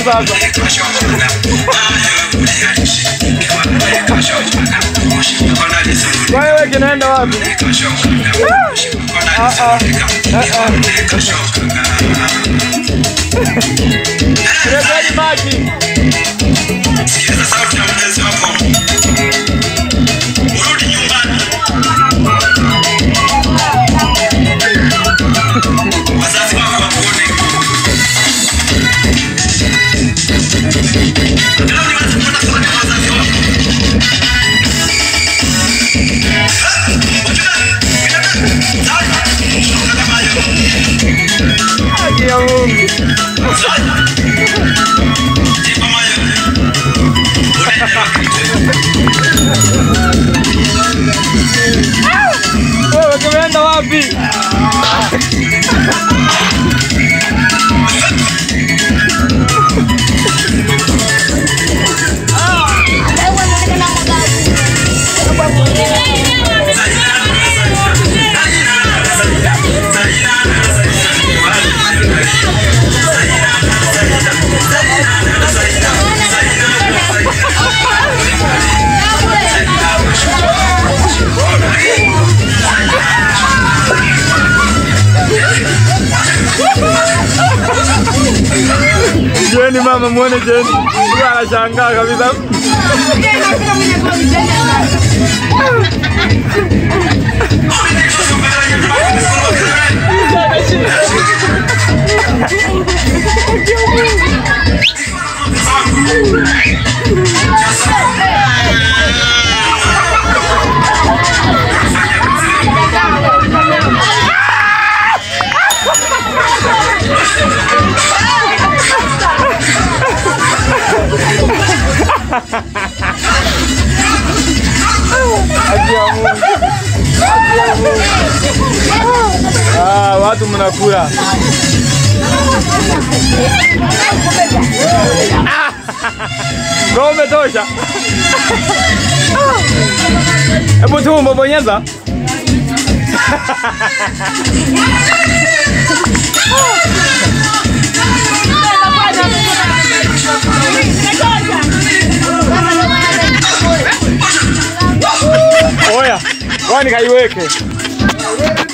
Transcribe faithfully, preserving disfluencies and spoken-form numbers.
sasa. Wewe kinaenda wapi? Ah ah. Ah. Rekodi maji. Sikiza sauti ya mpenzi wako. Urudi nyumbani. Wazazi wako wakuone. Ndio ni watu wanafanya wazazi wako. Ya Mungu. Wewe umeenda wapi? Jeni mama muone Jeni. Huyu anashangaa kabisa. Ah, watu mnakula. Ngome tosha. Hebu tumbo bonyeza. Oya, kwani kaiweke.